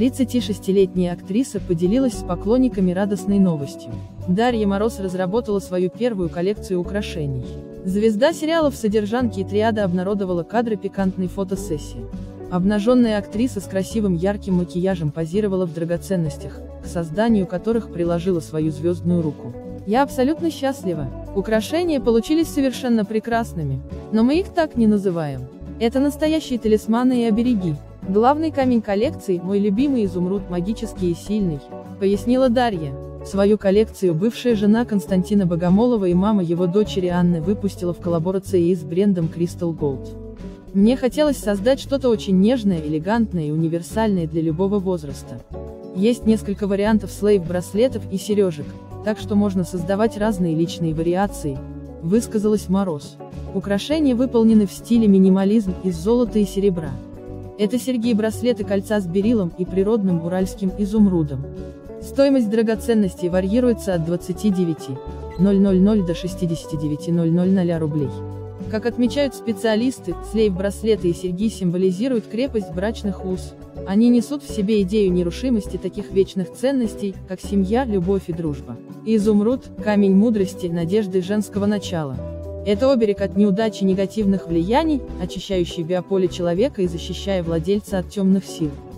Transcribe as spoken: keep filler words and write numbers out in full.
тридцатишестилетняя актриса поделилась с поклонниками радостной новостью. Дарья Мороз разработала свою первую коллекцию украшений. Звезда сериалов «Содержанки» и «Триада» обнародовала кадры пикантной фотосессии. Обнаженная актриса с красивым ярким макияжем позировала в драгоценностях, к созданию которых приложила свою звездную руку. «Я абсолютно счастлива. Украшения получились совершенно прекрасными, но мы их так не называем. Это настоящие талисманы и обереги. Главный камень коллекции – мой любимый изумруд, магический и сильный», – пояснила Дарья. Свою коллекцию бывшая жена Константина Богомолова и мама его дочери Анны выпустила в коллаборации с брендом Crystal Gold. «Мне хотелось создать что-то очень нежное, элегантное и универсальное для любого возраста. Есть несколько вариантов слейв-браслетов и сережек, так что можно создавать разные личные вариации», – высказалась Мороз. Украшения выполнены в стиле минимализм из золота и серебра. Это серьги и браслеты кольца с бериллом и природным уральским изумрудом. Стоимость драгоценностей варьируется от двадцати девяти тысяч до шестидесяти девяти тысяч рублей. Как отмечают специалисты, слейв-браслеты и серьги символизируют крепость брачных уз. Они несут в себе идею нерушимости таких вечных ценностей, как семья, любовь и дружба. Изумруд – камень мудрости, надежды и женского начала. Это оберег от неудач и негативных влияний, очищающий биополе человека и защищая владельца от темных сил.